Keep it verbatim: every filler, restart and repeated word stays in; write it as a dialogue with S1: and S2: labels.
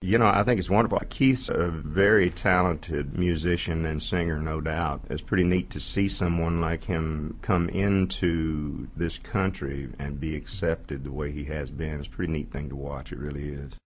S1: You know, I think it's wonderful. Keith's a very talented musician and singer, no doubt. It's pretty neat to see someone like him come into this country and be accepted the way he has been. It's a pretty neat thing to watch. It really is.